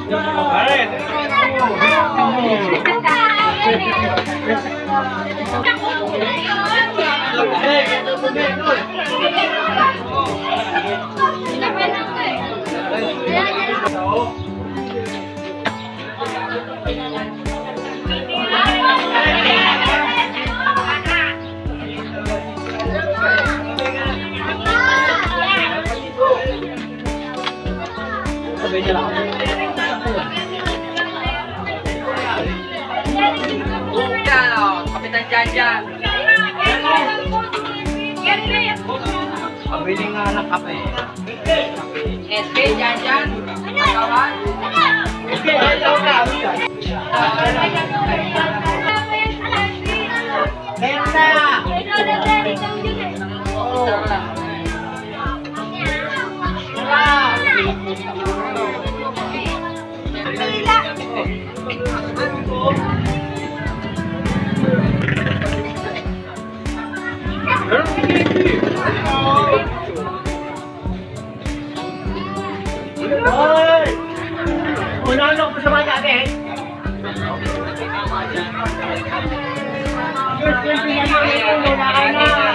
Kapitan Janjan. Pabili nga ng kape. SK Janjan. Kawan. SK Janjan. Hoy! Unang ko sa mga kake. Gusto niya na